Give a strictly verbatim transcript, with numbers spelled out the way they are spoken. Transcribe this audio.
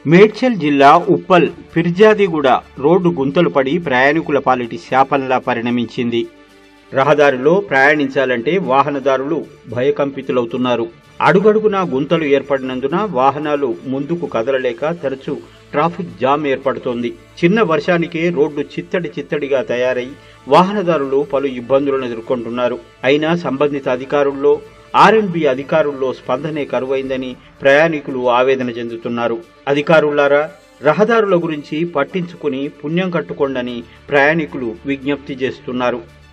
మేడ్చల్ జిల్లా ఉప్పల్ ఫిర్జాదిగూడ రోడ్డు గుంతలు పడి ప్రయాణికుల పాలిటి శాపంలా పరిణమించింది. రహదారిలో ప్రయాణించాలంటే వాహనదారులు భయకంపితులవుతున్నారు. అడుగడుగునా గుంతలు ఏర్పడినందున వాహనాలు ముందుకు కదలలేక తరచూ ట్రాఫిక్ జామ్ ఏర్పడుతోంది. చిన్న వర్షానికే రోడ్డు చిత్తడి చిత్తడిగా తయారై వాహనదారులు పలు ఇబ్బందులను ఎదుర్కొంటున్నారు. అయినా సంబంధిత అధికారుల్లో ఆర్ అండ్ బి అధికారుల్లో స్పందనే కరువైందని ప్రయాణికులు ఆవేదన చెందుతున్నారు. అధికారులారా, రహదారుల గురించి పట్టించుకుని పుణ్యం కట్టుకోండని ప్రయాణికులు విజ్ఞప్తి చేస్తున్నారు.